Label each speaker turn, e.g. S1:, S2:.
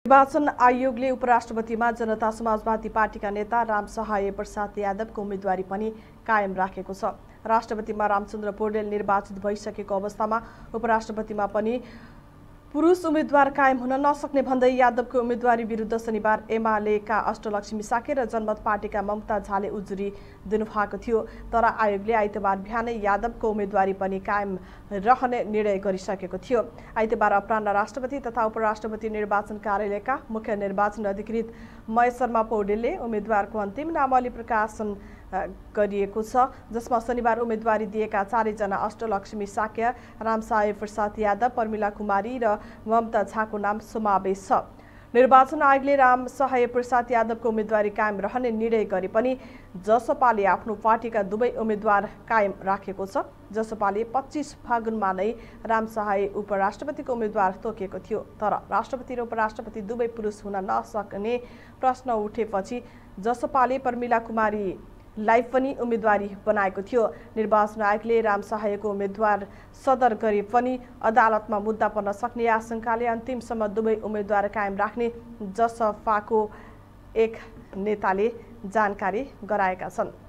S1: निर्वाचन आयोगले उपराष्ट्रपतिमा जनता समाजवादी पार्टीका नेता रामसहाय प्रसाद यादवको उम्मेदवारी पनि कायम राखेको छ। राष्ट्रपतिमा रामचन्द्र पौडेल निर्वाचित भइसकेको अवस्थामा उपराष्ट्रपतिमा पनि पुरुष उम्मेद्वार कायम हुन नसक्ने भन्दै यादवको उम्मेदवारी विरुद्ध शनिबार एमालेका अष्टलक्ष्मी साके र जनमत पार्टीका ममता झाले उजुरी दिनुभएको थियो। तर आयोगले आइतबार बिहानै यादवको उम्मेदवारी पनि कायम रहने निर्णय गरिसकेको थियो। आइतबार अपराह्न राष्ट्रपति तथा उपराष्ट्रपति निर्वाचन कार्यालयका मुख्य निर्वाचन अधिकृत महेश शर्मा पौडेलले उम्मेद्वारको अन्तिम नामावली प्रकाशन गरिएको छ, जसमा शनिबार उम्मेदवारी दिएका 4 जना अष्टलक्ष्मी साक्य, रामसहाय प्रसाद यादव, पर्मिला कुमारी र ममता झाको नाम समावेश छ। निर्वाचन आयोगले रामसहाय प्रसाद यादवको उम्मेदवारी कायम रहने निर्णय गरे पनि जसपाले आफ्नो पार्टीका दुवै उम्मेदवार कायम राखेको छ। जसपाले 25 फागुनमा नै रामसहाय उपराष्ट्रपतिको उम्मेदवार तोकेको थियो, तर राष्ट्रपति र उपराष्ट्रपति दुवै पुरुष हुन नसक्ने प्रश्न उठेपछि जसपाले पर्मिला कुमारी लाई पनि उम्मेदवारी बनाएको थियो। निर्वाचन आयोगले रामसहायको उम्मेदवार सदर गरे पनि अदालतमा मुद्दा पर्न सक्ने आशंकाले अन्तिमसम्म दुवै उम्मेदवार कायम राख्ने जसपाको एक नेताले जानकारी गराएका छन्।